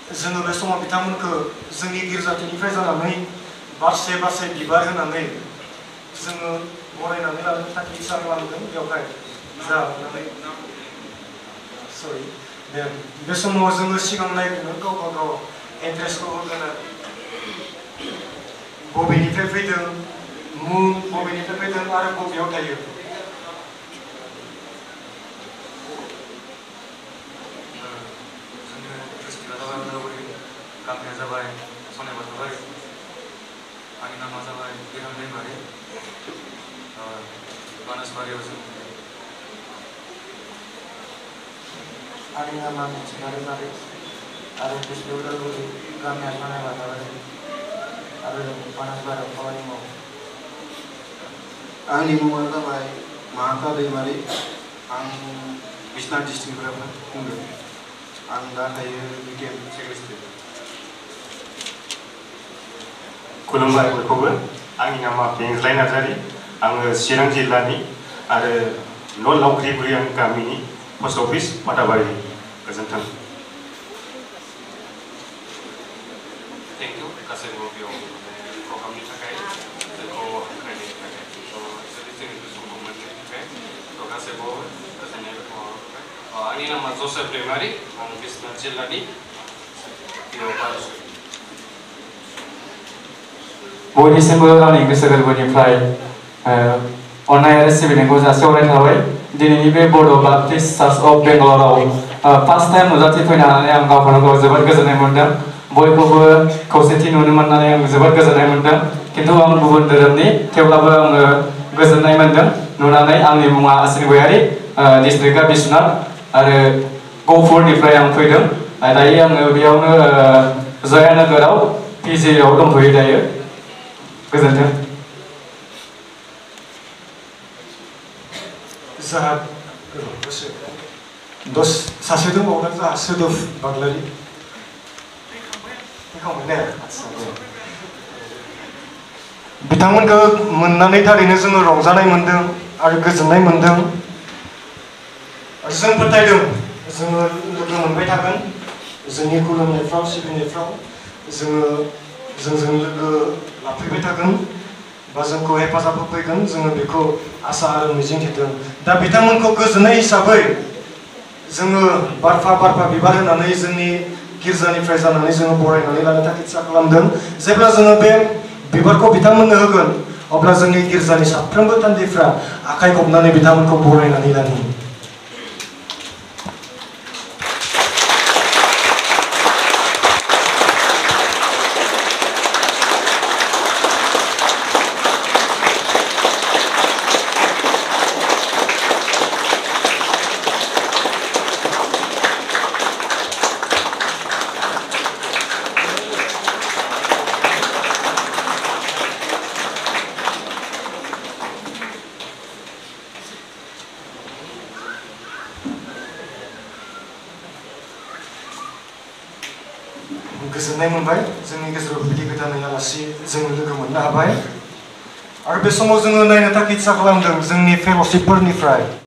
जोङो बे समाव बिथांमोनखौ जोंनि गिर्जाथिनिफ्राय जानानै बारसे बारसे बिबार होनानै जोङो बरायनानै लानो थाखाय इसा खालामदों बेवहाय जानानै सरि बे समाव जोङो सिगां नायग्रोनो गावबा गाव एड्रेसखौ होगोन बबेनिफ्राय फैदों मुं बबेनिफ्राय फैदों आरो बबेयाव थायो गामिया जाबाय सनाय बाजाबाय आंनि नामा जाबाय बिहाम दैमारि मानासबारियाव जों आंनि नामा मिथिनानै मारि आरो बिष्णु उदालगुरि गामिया सनाय बाजाबाय आरो मानासबारियाव खामानि मावो आंनि मुङा जाबाय महान्ता दैमारि आं बिश्नाथ डिस्ट्रिक्टनिफ्राय बुंदों आं दा थायो बिगियान सेक्रेटारि खुलुमबाय बयखौबो आंनि नामा बेंज्लाय नार्जारि आङो चिरां जिल्लानि आरो न' लावख्रि बुरियां गामिनि पस्ट अफिस पाटाबारि गोजोन्थों थेंक इउ गासैबो बेयाव प्रग्रामनि थाखाय जोंखौ हांख्रायनायनि थाखाय जोंनि बे समखौ मोननायनि थाखाय गासैबो गोजोननाय आंनि नामा जसेफ दैमारि आं बिश्नाथ जिल्लानि बयनिसिमबो आंनि गोसो गोरबोनिफ्राय अननाय आरो सिबिनायखौ जासिहरनाय थाबाय दिनैनि बे बड' बाप्टिस्ट चार्च अफ बेंगालराव फार्स्ट टाइम नुजाथिफैनानै आं गावखौनो गाव जोबोद गोजोननाय मोन्दों बयखौबो खौसेथि नुनो मोननानै आं जोबोद गोजोननाय मोन्दों खिन्थु आं गुबुन धोरोमनि थेवब्लाबो आङो गोजोननाय मोन्दों नुनानै आंनि मुङा आसिन गयारि डिस्ट्रिक्टआ बिश्वनाथ आरो गहपुरनिफ्राय आं फैदों दायो आङो बेयावनो जयानगराव पिजिआव दंथ'यो दायो गोजोन्थों जोंहा दस सासे दंबावो जोंहा सोदोब बाग्लारि फैखांबाय ने बिथांमोनखौ मोननानै थारैनो जोङो रंजानाय मोन्दों आरो गोजोननाय मोन्दों जों फोथायदों जोङो लोगो मोनबाय थागोन जोंनि खुलुमनायफ्राव सिबिनायफ्राव जोङो जोंजों लोगो लाफैबाय थागोन बा जोंखौ हेफाजाब होफैगोन जोङो बेखौ आसा आरो मिजिंथिदों दा बिथांमोनखौ गोजोननाय हिसाबै जोङो बारफा बिबार होनानै जोंनि गिर्जानिफ्राय जानानै जोङो बरायनानै लानो थाखाय इसा खालामदों जेब्ला जोङो बे बिबारखौ बिथांमोननो होगोन अब्ला जोंनि गिर्जानि साफ्रोमबो थान्दैफ्रा आखाइ खबनानै बिथांमोनखौ बरायनानै लानि गोजोननाय मोनबाय जोंनि गेजेराव बिदि गोदानै आलासि जोङो लोगो मोननो हाबाय आरो बे समाव जोङो नायनो थाखाय इसा खालामदों जोंनि फेल'शिपफोरनिफ्राय